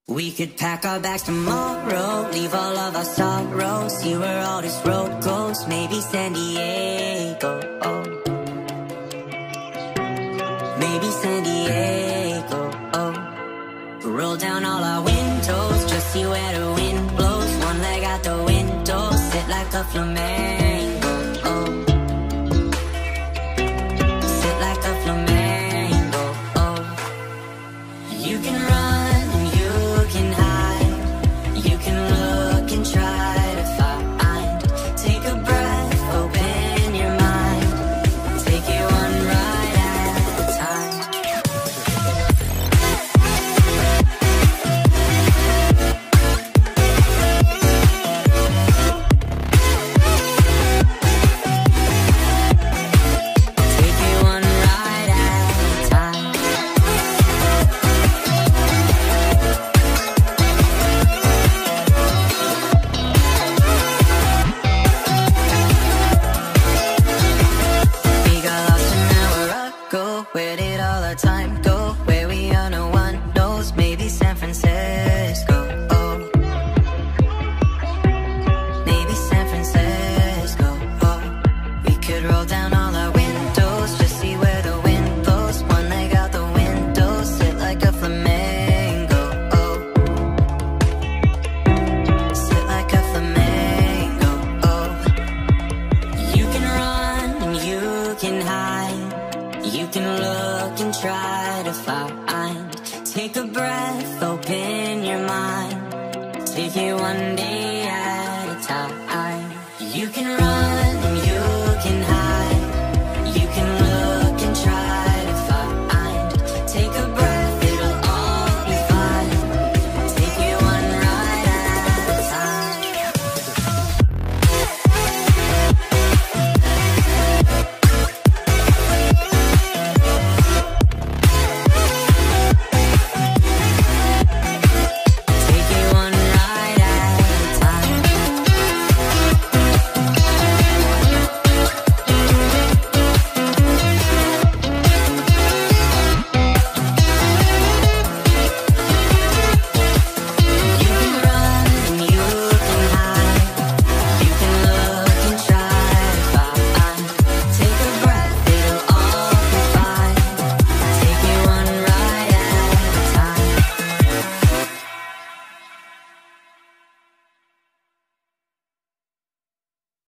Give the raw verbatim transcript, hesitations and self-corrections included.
We could pack our bags tomorrow, leave all of our sorrows, see where all this road goes, maybe San Diego, oh. Maybe San Diego, oh. Roll down all our windows, just see where the wind blows, one leg out the window, sit like a flamenco, oh. Sit like a flamenco, oh. You can run, can hide, you can look and try to find. Take a breath, open your mind, take it one ride at a time. Take it one ride at a time. Where did all our time go? Where we are, no one knows. Maybe San Francisco, oh. Maybe San Francisco, oh. We could roll down all our windows, just see where the wind blows. One leg out the window, sit like a flamenco, oh. Sit like a flamenco, oh. You can run and you can hide, you can look and try to find. Take a breath, open your mind, take it one day at a time. You can run